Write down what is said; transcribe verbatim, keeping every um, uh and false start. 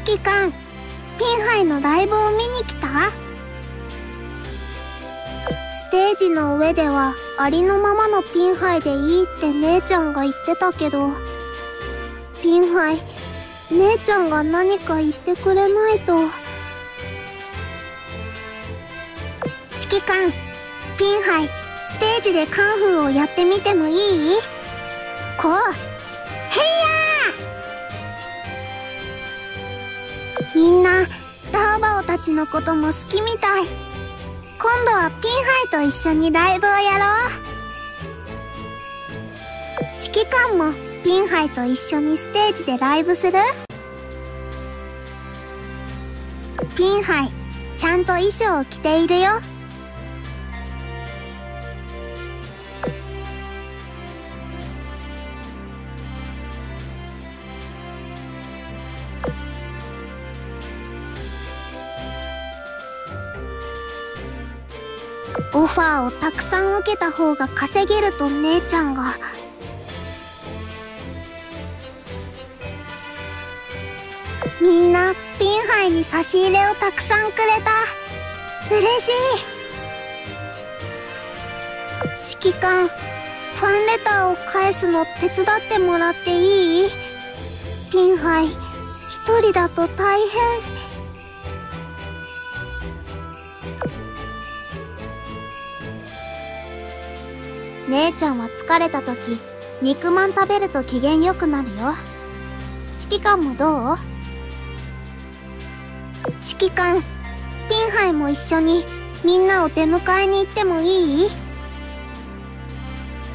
指揮官、ピンハイのライブを見に来た？ステージの上ではありのままのピンハイでいいって姉ちゃんが言ってたけど、ピンハイ、姉ちゃんが何か言ってくれないと。指揮官、ピンハイ、ステージでカンフーをやってみてもいい？こう、へいやー！みんな、ダーバオたちのことも好きみたい。今度はピンハイと一緒にライブをやろう。指揮官もピンハイと一緒にステージでライブする？ピンハイ、ちゃんと衣装を着ているよ。オファーをたくさん受けた方が稼げると姉ちゃんが。みんなピンハイに差し入れをたくさんくれた。嬉しい。指揮官、ファンレターを返すの手伝ってもらっていい？ピンハイ、一人だと大変。姉ちゃんは疲れた時、肉まん食べると機嫌よくなるよ。指揮官もどう？指揮官、ピンハイも一緒にみんなを出迎えに行ってもいい？